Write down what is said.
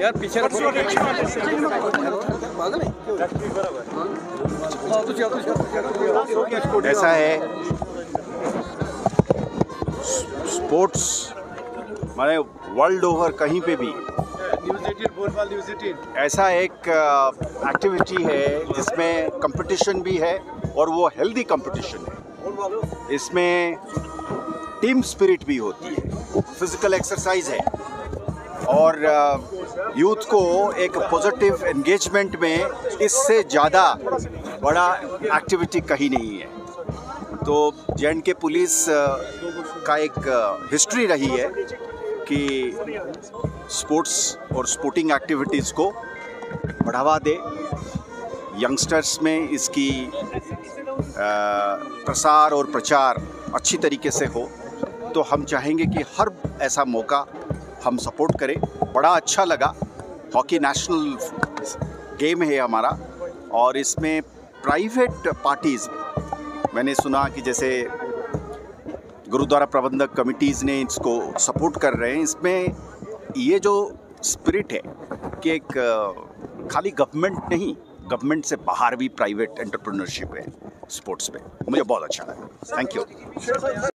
यार पीछे ऐसा है, स्पोर्ट्स माने वर्ल्ड ओवर कहीं पे भी ऐसा एक एक्टिविटी है जिसमें कंपटीशन भी है और वो हेल्दी कंपटीशन है। इसमें टीम स्पिरिट भी होती है, फिजिकल एक्सरसाइज है और यूथ को एक पॉजिटिव एंगेजमेंट में इससे ज़्यादा बड़ा एक्टिविटी कहीं नहीं है। तो जे.एंड.के पुलिस का एक हिस्ट्री रही है कि स्पोर्ट्स और स्पोर्टिंग एक्टिविटीज़ को बढ़ावा दे, यंगस्टर्स में इसकी प्रसार और प्रचार अच्छी तरीके से हो। तो हम चाहेंगे कि हर ऐसा मौका हम सपोर्ट करें। बड़ा अच्छा लगा, हॉकी नेशनल गेम है हमारा और इसमें प्राइवेट पार्टीज़, मैंने सुना कि जैसे गुरुद्वारा प्रबंधक कमिटीज़ ने इसको सपोर्ट कर रहे हैं। इसमें ये जो स्पिरिट है कि एक खाली गवर्नमेंट नहीं, गवर्नमेंट से बाहर भी प्राइवेट एंटरप्रेन्योरशिप है स्पोर्ट्स में, मुझे बहुत अच्छा लगा। Thank you.